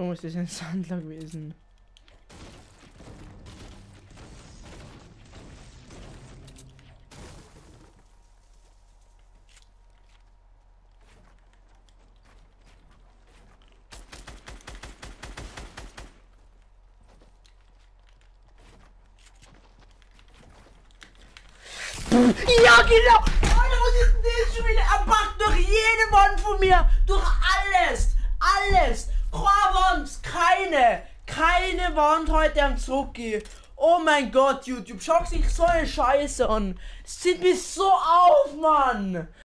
Oh, es ist ein Sandler gewesen. Ja, genau! Alter, was ist denn das schon wieder? Er packt durch jede Wand von mir! Durch alles! Alles! Keine Wand! Keine Wand heute am Zucki! Oh mein Gott, YouTube, schaut sich so eine Scheiße an! Es zieht mich so auf, Mann!